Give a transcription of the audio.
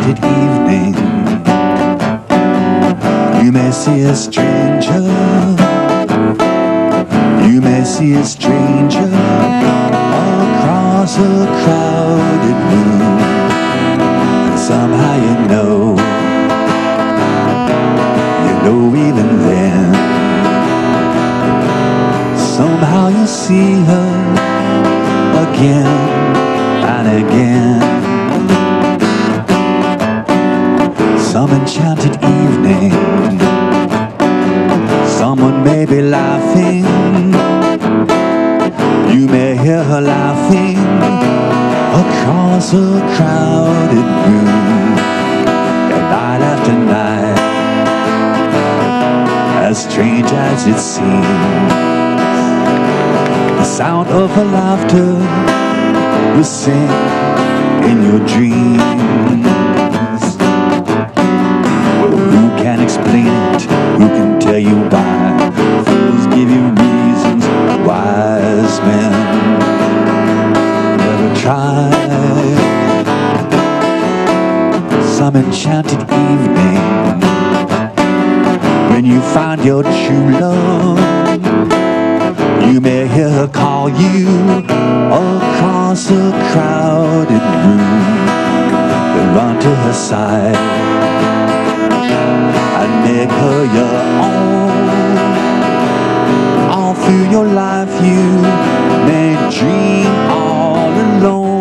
enchanted evening, you may see a stranger. You may see a stranger across a crowded room, and somehow you know even then, somehow you see her again and again. Some enchanted evening, someone may be laughing. You may hear her laughing across a crowded room, and night after night, as strange as it seems, the sound of her laughter will sing in your dreams. Well, who can explain it? Who can tell you why? Fools give you reasons, wise men never try. Some enchanted evening, when you find your true love, you may hear her call you across a crowded room. Then run to her side and make her your own. All through your life you may dream all alone.